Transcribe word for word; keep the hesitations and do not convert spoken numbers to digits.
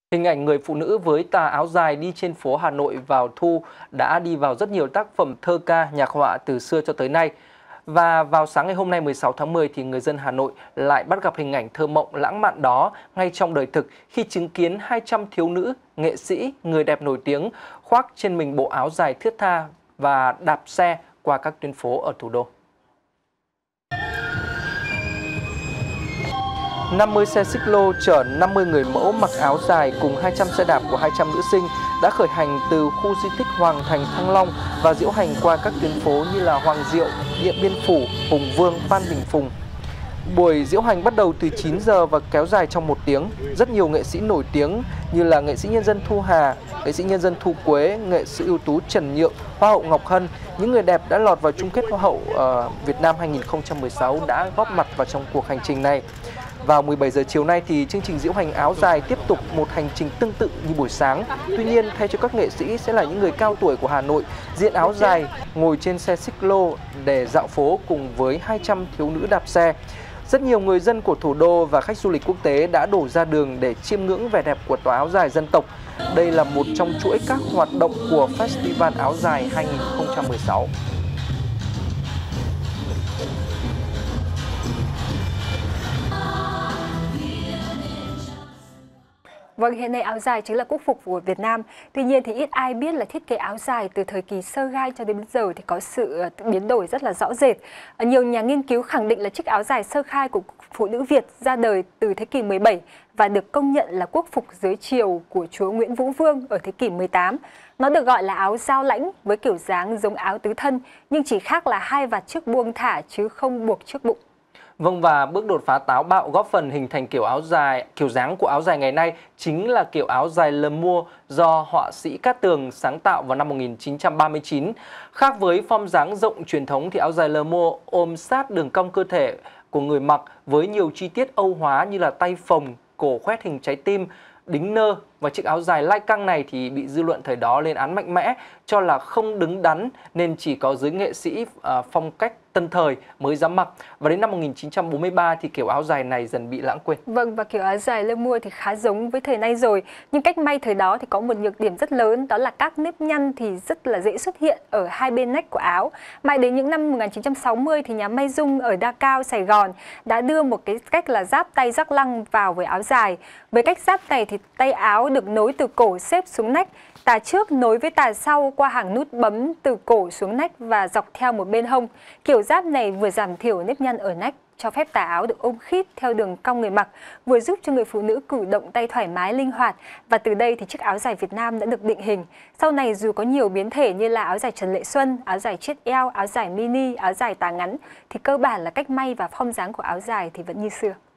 Hình ảnh người phụ nữ với tà áo dài đi trên phố Hà Nội vào thu đã đi vào rất nhiều tác phẩm thơ ca, nhạc họa từ xưa cho tới nay. Và vào sáng ngày hôm nay mười sáu tháng mười thì người dân Hà Nội lại bắt gặp hình ảnh thơ mộng lãng mạn đó ngay trong đời thực khi chứng kiến hai trăm thiếu nữ, nghệ sĩ, người đẹp nổi tiếng khoác trên mình bộ áo dài thướt tha và đạp xe qua các tuyến phố ở thủ đô. năm mươi xe xích lô chở năm mươi người mẫu mặc áo dài cùng hai trăm xe đạp của hai trăm nữ sinh đã khởi hành từ khu di tích Hoàng Thành Thăng Long và diễu hành qua các tuyến phố như là Hoàng Diệu, Điện Biên Phủ, Hùng Vương, Phan Đình Phùng. Buổi diễu hành bắt đầu từ chín giờ và kéo dài trong một tiếng. Rất nhiều nghệ sĩ nổi tiếng như là nghệ sĩ nhân dân Thu Hà, nghệ sĩ nhân dân Thu Quế, nghệ sĩ ưu tú Trần Nhượng, Hoa hậu Ngọc Hân, những người đẹp đã lọt vào chung kết Hoa hậu uh, Việt Nam hai nghìn không trăm mười sáu đã góp mặt vào trong cuộc hành trình này. Vào mười bảy giờ chiều nay thì chương trình diễu hành áo dài tiếp tục một hành trình tương tự như buổi sáng. Tuy nhiên, thay cho các nghệ sĩ sẽ là những người cao tuổi của Hà Nội diện áo dài ngồi trên xe xích lô để dạo phố cùng với hai trăm thiếu nữ đạp xe. Rất nhiều người dân của thủ đô và khách du lịch quốc tế đã đổ ra đường để chiêm ngưỡng vẻ đẹp của tòa áo dài dân tộc. Đây là một trong chuỗi các hoạt động của Festival áo dài hai nghìn không trăm mười sáu. Vâng, hiện nay áo dài chính là quốc phục của Việt Nam. Tuy nhiên thì ít ai biết là thiết kế áo dài từ thời kỳ sơ gai cho đến bây giờ thì có sự biến đổi rất là rõ rệt. Nhiều nhà nghiên cứu khẳng định là chiếc áo dài sơ khai của phụ nữ Việt ra đời từ thế kỷ mười bảy và được công nhận là quốc phục dưới triều của chúa Nguyễn Vũ Vương ở thế kỷ mười tám. Nó được gọi là áo giao lãnh với kiểu dáng giống áo tứ thân, nhưng chỉ khác là hai vạt trước buông thả chứ không buộc trước bụng. Vâng, và bước đột phá táo bạo góp phần hình thành kiểu áo dài, kiểu dáng của áo dài ngày nay chính là kiểu áo dài Le Mur do họa sĩ Cát Tường sáng tạo vào năm một nghìn chín trăm ba mươi chín. Khác với form dáng rộng truyền thống thì áo dài Le Mur ôm sát đường cong cơ thể của người mặc với nhiều chi tiết Âu hóa như là tay phồng, cổ khoét hình trái tim, đính nơ. Và chiếc áo dài lai căng này thì bị dư luận thời đó lên án mạnh mẽ cho là không đứng đắn nên chỉ có giới nghệ sĩ uh, phong cách tân thời mới dám mặc. Và đến năm một nghìn chín trăm bốn mươi ba thì kiểu áo dài này dần bị lãng quên. Vâng, và kiểu áo dài Le Mur thì khá giống với thời nay rồi. Nhưng cách may thời đó thì có một nhược điểm rất lớn, đó là các nếp nhăn thì rất là dễ xuất hiện ở hai bên nách của áo. Mãi đến những năm một nghìn chín trăm sáu mươi thì nhà may Dung ở Đa Cao, Sài Gòn đã đưa một cái cách là giáp tay rắc lăng vào với áo dài. Với cách giáp này thì tay áo được nối từ cổ xếp xuống nách, tà trước nối với tà sau qua hàng nút bấm từ cổ xuống nách và dọc theo một bên hông. Kiểu giáp này vừa giảm thiểu nếp nhăn ở nách, cho phép tà áo được ôm khít theo đường cong người mặc, vừa giúp cho người phụ nữ cử động tay thoải mái linh hoạt. Và từ đây thì chiếc áo dài Việt Nam đã được định hình. Sau này dù có nhiều biến thể như là áo dài Trần Lệ Xuân, áo dài chiết eo, áo dài mini, áo dài tà ngắn thì cơ bản là cách may và form dáng của áo dài thì vẫn như xưa.